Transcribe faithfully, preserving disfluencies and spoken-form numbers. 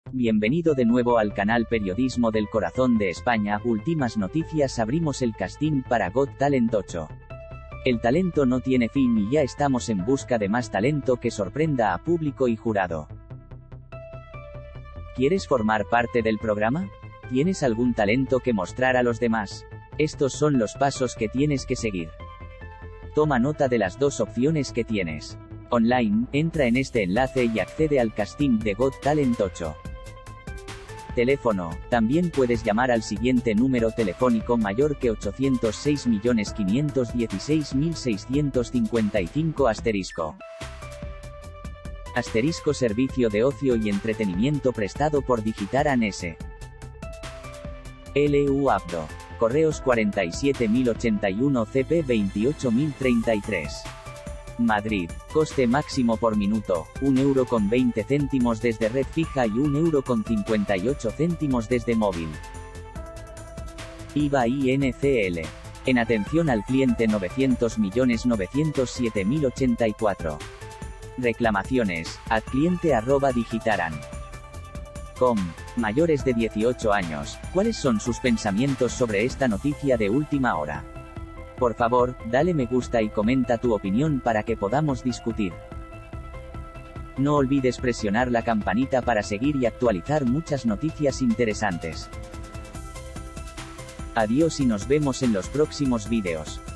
Bienvenido de nuevo al canal Periodismo del Corazón de España. Últimas noticias. Abrimos el casting para Got Talent ocho. El talento no tiene fin y ya estamos en busca de más talento que sorprenda a público y jurado. ¿Quieres formar parte del programa? ¿Tienes algún talento que mostrar a los demás? Estos son los pasos que tienes que seguir. Toma nota de las dos opciones que tienes. Online, entra en este enlace y accede al casting de Got Talent ocho. Teléfono, también puedes llamar al siguiente número telefónico mayor que ochocientos seis millones quinientos dieciséis mil seiscientos cincuenta y cinco asterisco. Asterisco servicio de ocio y entretenimiento prestado por Digitaran S. L U Abdo. Correos cuarenta y siete mil ochenta y uno C P veintiocho mil treinta y tres. Madrid. Coste máximo por minuto, un euro con veinte céntimos desde red fija y un euro con cincuenta y ocho céntimos desde móvil. I V A I N C L. En atención al cliente novecientos millones novecientos siete mil ochenta y cuatro. Reclamaciones, ad cliente arroba digitaran punto com. Mayores de dieciocho años, ¿cuáles son sus pensamientos sobre esta noticia de última hora? Por favor, dale me gusta y comenta tu opinión para que podamos discutir. No olvides presionar la campanita para seguir y actualizar muchas noticias interesantes. Adiós y nos vemos en los próximos vídeos.